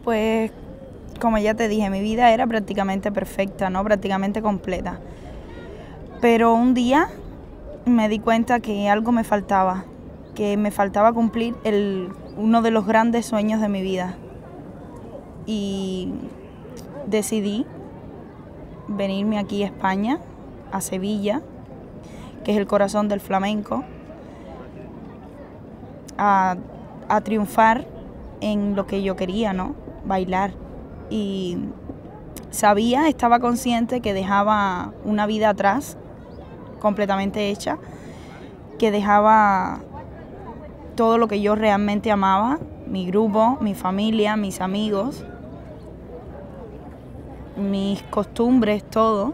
Pues, como ya te dije, mi vida era prácticamente perfecta, ¿no? Prácticamente completa. Pero un día me di cuenta que algo me faltaba, que me faltaba cumplir uno de los grandes sueños de mi vida. Y decidí venirme aquí a España, a Sevilla, que es el corazón del flamenco, a triunfar en lo que yo quería, ¿no? Bailar. Y estaba consciente que dejaba una vida atrás, completamente hecha, que dejaba todo lo que yo realmente amaba, mi grupo, mi familia, mis amigos, mis costumbres, todo.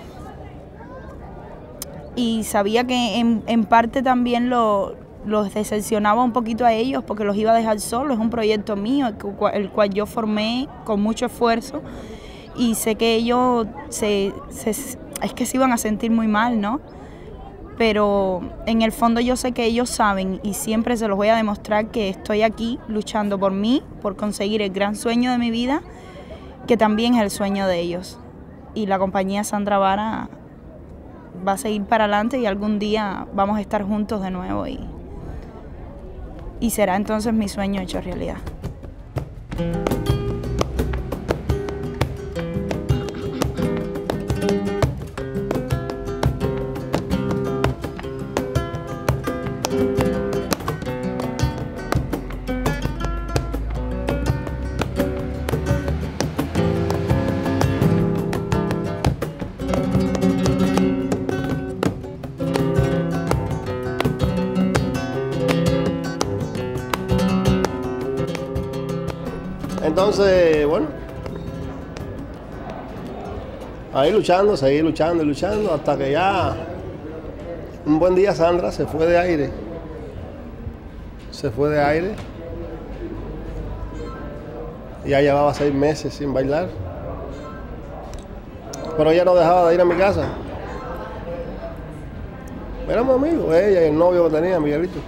Y sabía que en parte también los decepcionaba un poquito a ellos porque los iba a dejar solos. Es un proyecto mío, el cual yo formé con mucho esfuerzo, y sé que ellos es que se iban a sentir muy mal, ¿no? Pero en el fondo yo sé que ellos saben, y siempre se los voy a demostrar, que estoy aquí luchando por mí, por conseguir el gran sueño de mi vida, que también es el sueño de ellos. Y la compañía Sandra Bara va a seguir para adelante, y algún día vamos a estar juntos de nuevo, y será entonces mi sueño hecho realidad. Entonces, bueno, ahí luchando, seguí luchando y luchando, hasta que ya un buen día Sandra se fue de aire. Se fue de aire. Ya llevaba 6 meses sin bailar. Pero ella no dejaba de ir a mi casa. Éramos amigos, ella y el novio que tenía, Miguelito.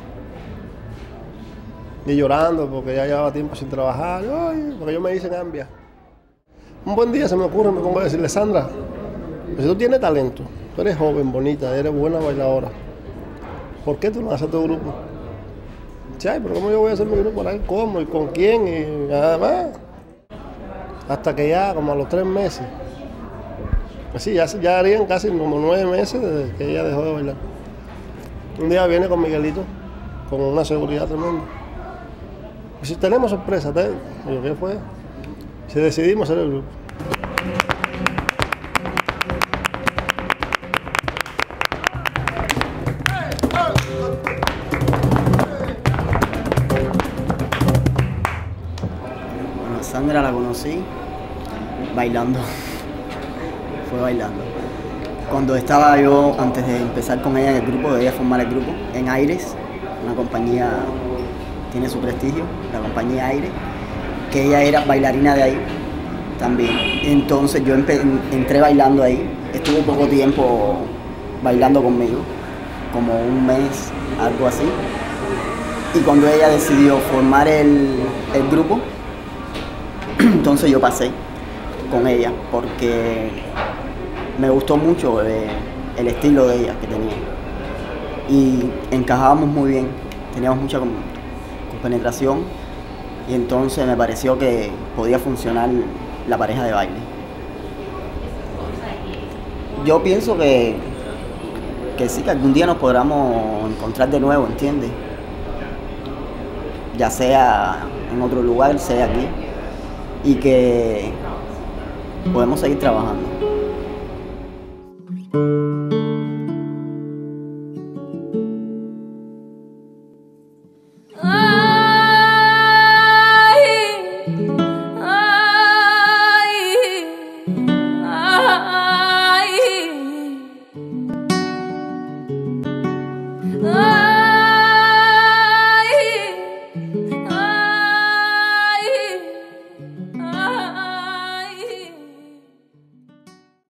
Y llorando porque ya llevaba tiempo sin trabajar. Ay, porque yo me hice cambia. Un buen día se me ocurre, me pongo a decirle: Sandra, si tú tienes talento, tú eres joven, bonita, eres buena bailadora, ¿por qué tú no haces tu grupo? Ay, pero ¿cómo yo voy a hacer mi grupo? ¿Cómo? ¿Y con quién? Y nada más. Hasta que ya, como a los 3 meses, así ya harían casi como 9 meses desde que ella dejó de bailar. Un día viene con Miguelito, con una seguridad tremenda. Y si tenemos sorpresa, digo, ¿qué fue? Si decidimos hacer el grupo. Bueno, Sandra la conocí bailando. Fue bailando. Cuando estaba yo, antes de empezar con ella en el grupo, de ella formar el grupo, en Aires, una compañía, tiene su prestigio, la compañía Aire, que ella era bailarina de ahí también. Entonces yo entré bailando ahí, estuvo poco tiempo bailando conmigo, como un mes, algo así. Y cuando ella decidió formar el grupo, entonces yo pasé con ella, porque me gustó mucho el estilo de ella que tenía. Y encajábamos muy bien, teníamos mucha penetración, y entonces me pareció que podía funcionar la pareja de baile. Yo pienso que sí, que algún día nos podamos encontrar de nuevo, ¿entiendes? Ya sea en otro lugar, sea aquí, y que podemos seguir trabajando.